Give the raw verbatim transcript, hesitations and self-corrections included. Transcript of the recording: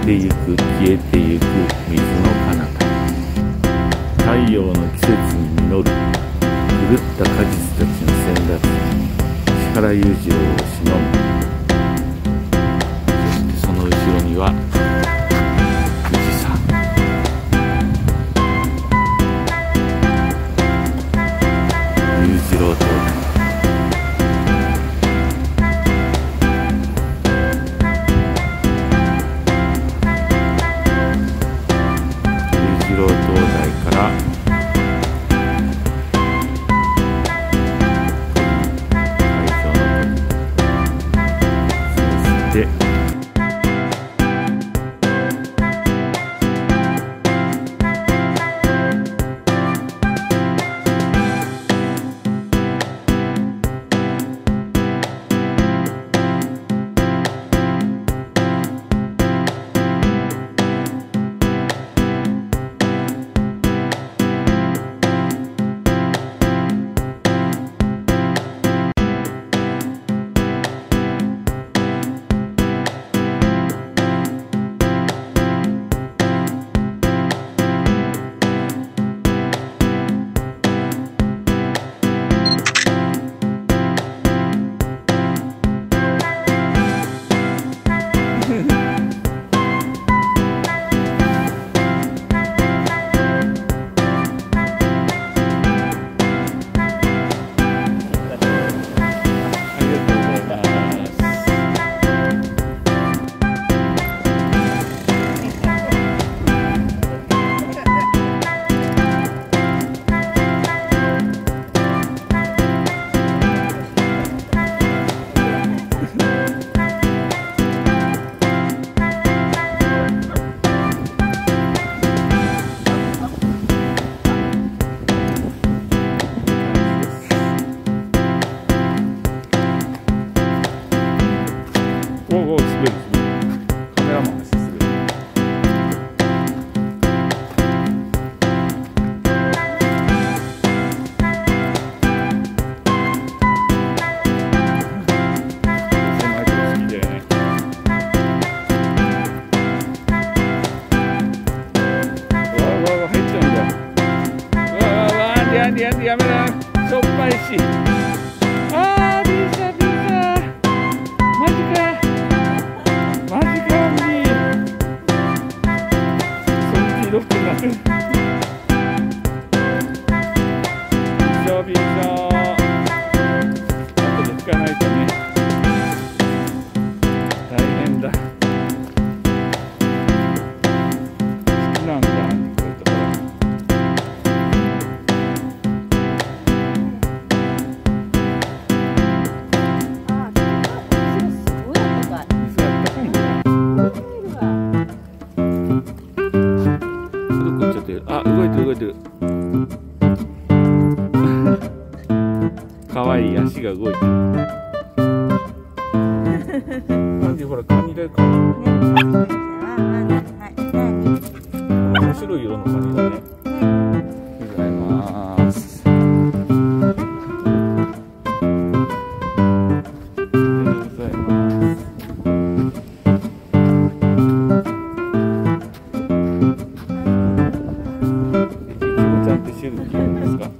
てゆく消えてゆく水の彼方、太陽の季節に実る狂った果実たちの先達、石原裕次郎を偲ぶ。そしてその後ろには富士山。裕次郎灯台。やめな、しょっぱいし。あー、ビーサビーサ、マジかマジか、海そっち色くなる。ビショビショ、後で拭かないとね、大変だ。好きなんだ、こういうところ。あ、動いてる動いてる。かわいい、足が動いてる。なんでほら、カニだよ、カニ。面白い色のカニだね。ありがとうございます。ありがとうございます。ちゃんってシェルティなんですか？